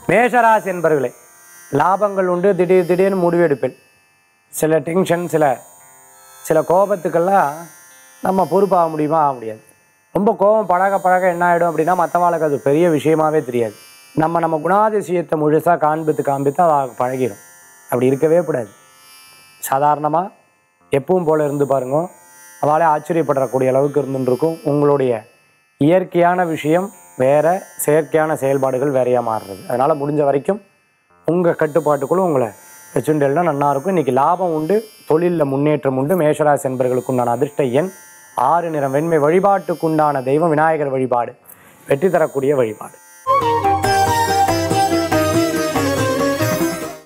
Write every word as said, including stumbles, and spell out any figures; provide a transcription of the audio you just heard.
மேஷராசி என்பர்களே, லாபங்கள் உண்டு. திடீர் திடீர்னு முடிவெடுப்பேன். சில டென்ஷன், சில சில கோபத்துக்கெல்லாம் நம்ம பொறுப்பாக முடியுமா? ஆக முடியாது. ரொம்ப கோபம் பழக பழக என்ன ஆகிடும் அப்படின்னா, மற்றவாளுக்கு அது பெரிய விஷயமாவே தெரியாது. நம்ம நம்ம குணாதிசயத்தை முழுசாக காண்பித்து காண்பித்து அதை பழகிடும். அப்படி இருக்கவே கூடாது. சாதாரணமாக எப்பவும் போல் இருந்து பாருங்க, அவளே ஆச்சரியப்படக்கூடிய அளவுக்கு இருந்துருக்கும். உங்களுடைய இயற்கையான விஷயம் வேறு, செயற்கையான செயல்பாடுகள் வேறையாக மாறுறது. அதனால் முடிஞ்ச வரைக்கும் உங்கள் கட்டுப்பாட்டுக்குள்ளே உங்களை வச்சுட்டேன்னா நல்லாயிருக்கும். இன்றைக்கி லாபம் உண்டு, தொழிலில் முன்னேற்றம் உண்டு. மேஷராசி என்பர்களுக்கு உண்டான அதிர்ஷ்ட எண் ஆறு, நிறம் வெண்மை. வழிபாட்டுக்குண்டான தெய்வம் விநாயகர் வழிபாடு, வெற்றி தரக்கூடிய வழிபாடு.